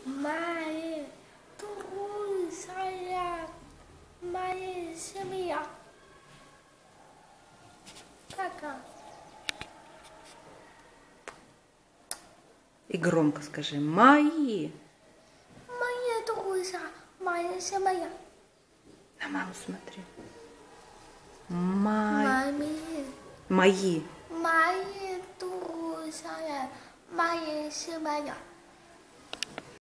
Мои друзья, моя семья. Пока. И громко скажи: мои. Мои друзья, моя семья. На маму смотри. Мои. Мои. Мои друзья, моя семья.